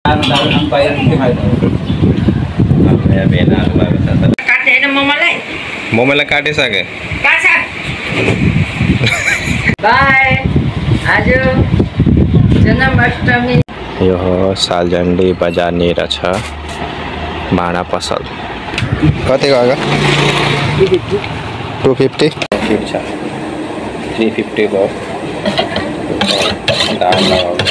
मोमोलाई काटिसके bye आज जन्माष्टमी यो सालजंडी बजार निर छ भाँडा पसल कति गयो 250 ठिक छ 350 भयो दाल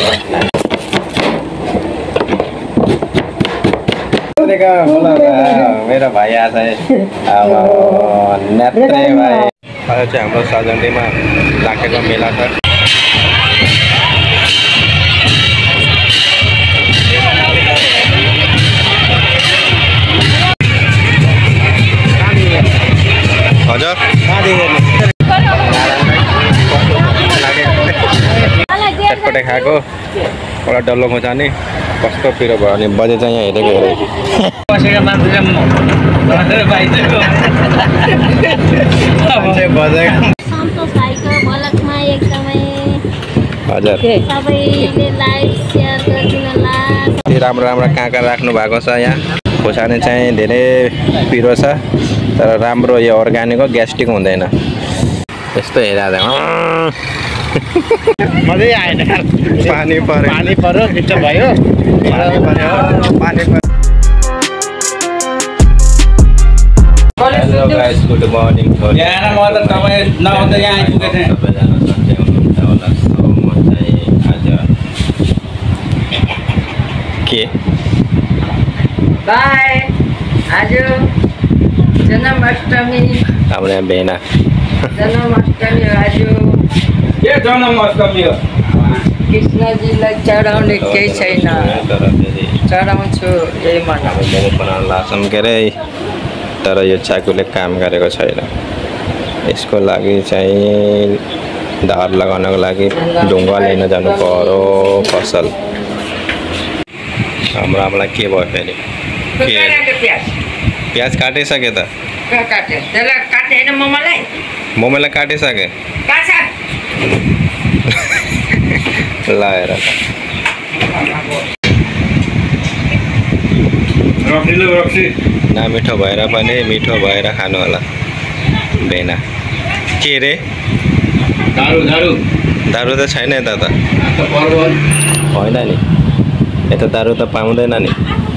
मेरो भाइ आज अब नेत्रे भाइ आज चाहिँ हाम्रो सालजंडीमा राखेको मेला छ हजुर चटपटे खाएको एउटा डल्लो खोर्सानी कस्तो पिरो भयो अनि बजे चाहिँ यहाँ हेरेको हजुर राम्रो राम्रो कहाँ राख्नु भएको छ यहाँ खोर्सानी चाहिँ धेरै पिरो छ तर राम्रो यो अर्ग्यानिक हो ग्यास्ट्रिक हुँदैन यस्तो हेरेर मजै आएन पानी पर्यो मिठो भयो हेलो गाइस गुड मर्निङ यहाँ म त तपाईँ नआउँदा यहाँ आइपुगेको थिएँ के बाय आज जन्माष्टमी हाम्रो यहाँ बेना जन्माष्टमी आज के जन्माष्टमी हो कृष्णजीलाई चढाउने केही छैन चढाउँछु यही बनाउन लाग्छौँ के अरे तर यो चाकुले काम गरेको छैन यसको लागि चाहिँ धार लगाउनको लागि ढुङ्गा लिन जानु पर्यो फसल हाम्रो आमालाई के भयो फेरि प्याज काटिसके त मोमोलाई काटिसके लाएर नमिठो भएर पनि मिठो भएर खानु होला बेना के रे दारु त छैन यता त होइन नि यता दारु त पाउँदैन नि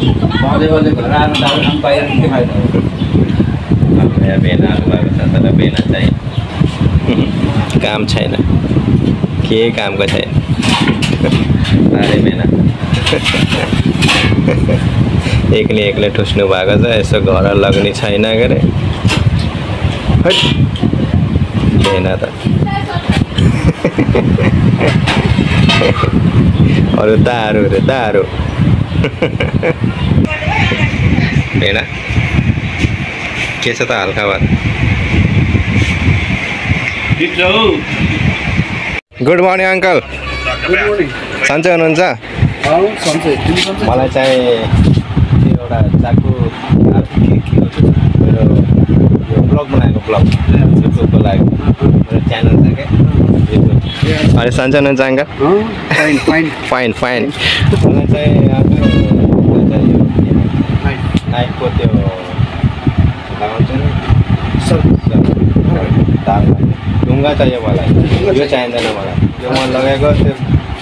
बेनाहरू भएको छ तर बेना चाहिँ काम छैन के कामको छैन अरे बेना एक्लै ठुस्नु भएको छ यसो घर लग्ने छैन के अरे बेना त अरू दारू रे दारू बेना के छ त हल्का बात गुड मर्निङ अङ्कल सन्चै हुनुहुन्छ मलाई चाहिँ एउटा चाकु मेरो यो ब्लग बनाएको ब्लग युट्युबको लागि मेरो च्यानल छ क्या अरे सन्चै हुनुहुन्छ अङ्कल फाइन मलाई चाहिँ नाइटको त्यो लगाउँछ नि ढुङ्गा चाहियो मलाई यो चाहिँदैन मलाई यो म लगाएको त्यो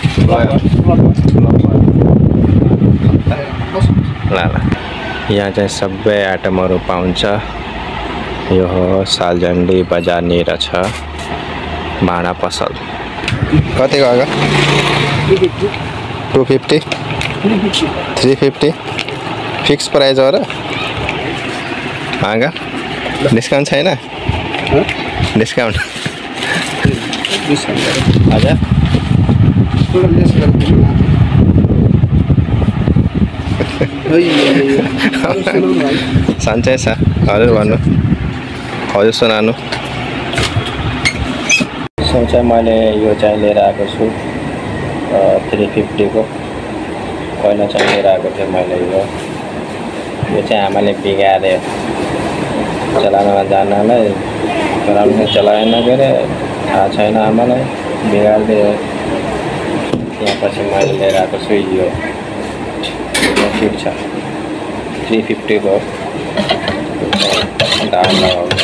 ल यहाँ चाहिँ सबै आइटमहरू पाउँछ यो हो सालजंडी बजार निर छ भाँडा पसल कति गयो 250 350 फिक्स प्राइस हो र अङ्कल डिस्काउन्ट छैन डिस्काउन्ट हजुर सन्चै छ हजुर भन्नु हजुर सुनानु चाहिँ मैले यो चाहिँ लिएर आएको छु 350 को पहिला चाहिँ लिएर आएको थिएँ मैले यो चाहिँ आमाले बिगारे चलाउनमा जानलाई चलाएन के अरे थाहा छैन आमालाई बिगारिदियो यहाँ पछि मैले लिएर आएको छु यो ठिक छ 350 को दाल लगाउँछु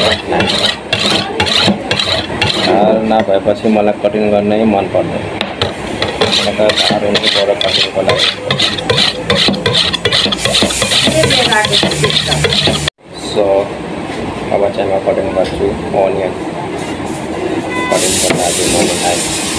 दाल नभएपछि मलाई कटिङ गर्नै मन पर्दैन म त दाल हुनु पर्यो कटिङको लागि सो अब चाहिँ म कटिङ गर्छु अनियन कटिङको लागि मलाई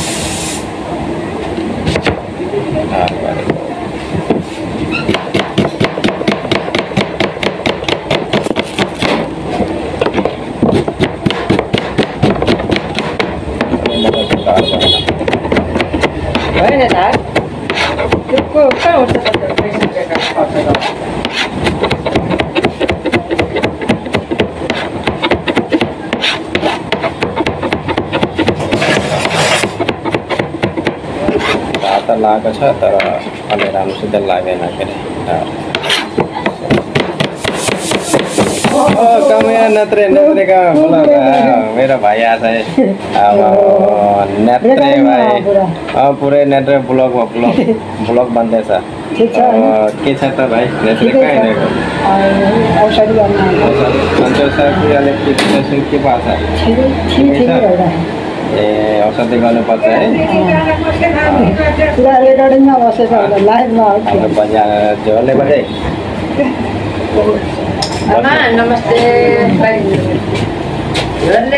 होइन दाल त्यो कहाँ हुन्छ त लागेको छ तर अलि राम्रोसित लागेन के अरे कमया नेत्रे का मेरा भाइ आछ है अब नेत्रे भाइ पुरै नेत्रे ब्लग बन्दैछ के छ त भाइ नेत्रे कहाँ हिँडेको सन्तोष सर कि अलिकति के पाछ ए औषधि गर्नुपर्छ है जोरले बजाइ नमस्ते झोलले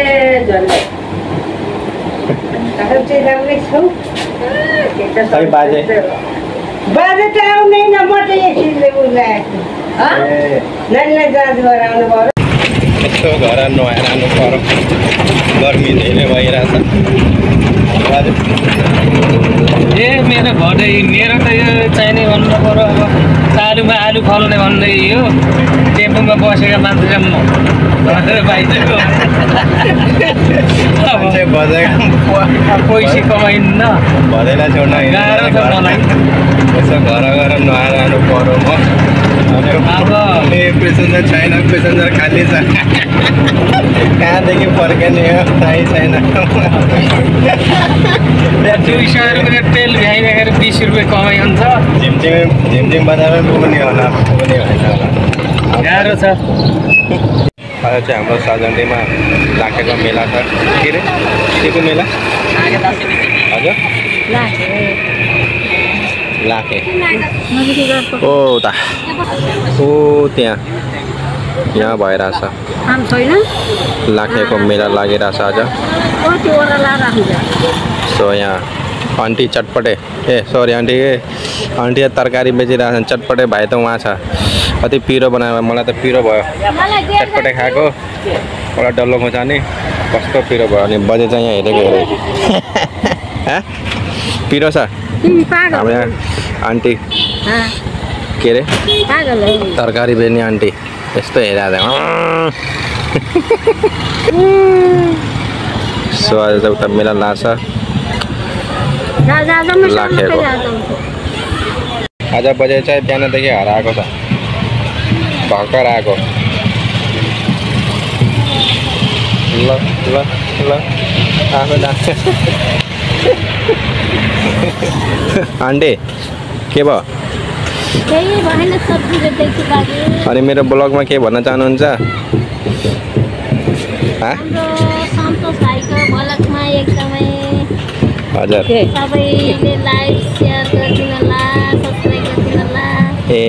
खै बाजे बाजे त आउँदैन म त एकछिनले बुझाएको नानीलाई जाँच गराउनु पर्यो यसो घर नुहाएर आउनु पर्यो गर्मी धेरै भइरहेछ ए मेरो घर मेरो त यो चाहिने भन्नु पर्यो अब चालुमा आलु फलाउने भन्दै यो टेम्पोमा बसेका मान्छे भनेर पाइसक्यो पैसा कमाइन्न भदैला छोड्न गाह्रो छ मलाई यसो घर नुहाएर आउनु पर्यो अब पेसेन्जर छैन पेसेन्जर खाली छ कहाँदेखि फर्किने हो थाहै छैन 200 रुपियाँ तेल भ्याइराखेर 20 रुपियाँ कमाइ हुन्छ झिमझिम बजारमै पुग्ने होला पुग्ने होइन होला गाह्रो छ आज चाहिँ हाम्रो साजनडीमा राखेको मेला छ के रे के को मेला हजुर लाखे ओ ता ओ त्यहाँ यहाँ भइरहेछ लाखेको मेला लागिरहेछ आज सो यहाँ आन्टी चटपटे ए सरी आन्टी तरकारी बेचिरहेछन् चटपटे भाइ त उहाँ छ कति पिरो बनायो मलाई त पिरो भयो चटपटे खाएको मलाई डल्लो खोर्सानी कस्तो पिरो भयो अनि बजे चाहिँ यहाँ हेरेको पिरो छ हाम्रो यहाँ आन्टी के अरे तरकारी बेच्ने आन्टी यस्तो हेरेर सो आज चाहिँ उता मेला लाग्छ लाखेको आज बजे चाहिँ बिहानदेखि हराएको छ भर्खर आएको ल ल ल आफै आन्टी के भयो अनि मेरो ब्लगमा के भन्न चाहनुहुन्छ हजुर ए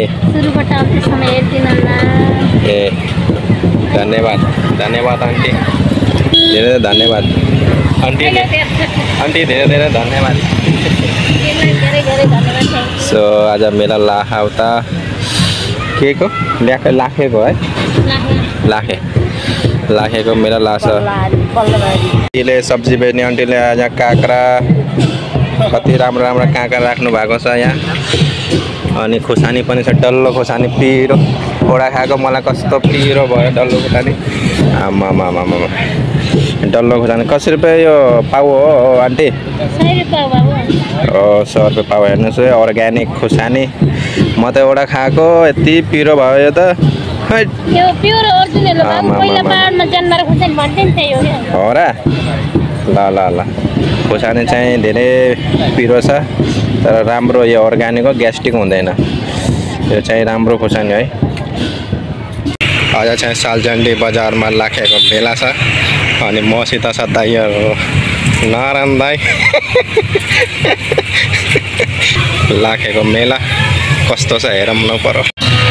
धन्यवाद धन्यवाद आन्टी धेरै धन्यवाद आन्टी धेरै धन्यवाद सो आज मेला लाखा उता के को लाखेको है लाखेको मेला लाग्छ आन्टीले सब्जी बेच्ने आन्टीले आज काँक्रा कति राम्रो राम्रो काँक्रा राख्नु भएको छ यहाँ अनि खोर्सानी पनि छ डल्लो खोर्सानी पिरो ओडा खाएको मलाई कस्तो पिरो भयो डल्लो खोर्सानी आमा डल्लो खोर्सानी कसरी रुपियाँ यो पाउ हो आन्टी 100 रुपियाँ बाबु 100 रुपियाँ पाउ हेर्नुहोस् है अर्ग्यानिक खोर्सानी म त एउटा खाएको यति पिरो भयो यो त यो प्योर ओरिजिनल हो बाबु पहिला पाहाडमा जन्मेर खोर्सानी भन्थे नि त्यही हो हो र ल खोर्सानी चाहिँ धेरै पिरो छ तर राम्रो यो अर्ग्यानिक हो ग्यास्ट्रिक हुँदैन यो चाहिँ राम्रो खोर्सानी है। आज चाहिँ सालजण्डी बजारमा लाखेको मेला छ अनि मसित छ दाइहरू नारायण दाई। लाखेको मेला कस्तो छ हेरौँ न पर्यो।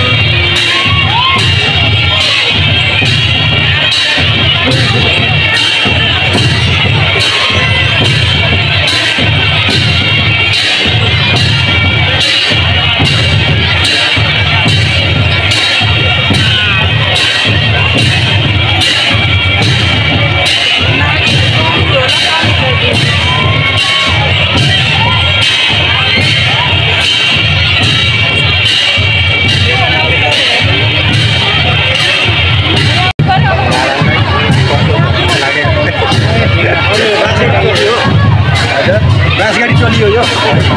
गाडी चलियो यो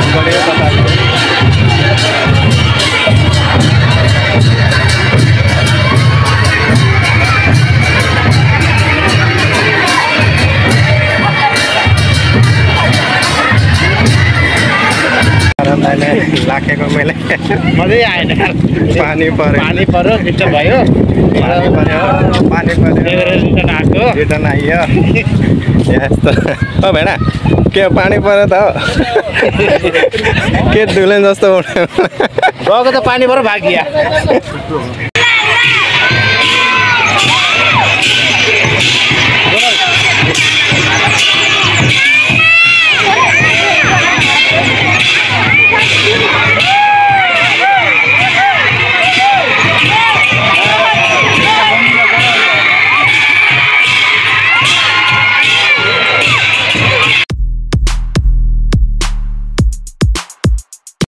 लाखेको मेला मजै आएन पानी पर्यो फिल्टर भयो पानी पर्यो रिटर्न आएको रिटर्न आइयो यस्तो। ओ भेडा के पानी पर्यो त हो के डुलेन जस्तो गएको त पानी पर्यो भागिया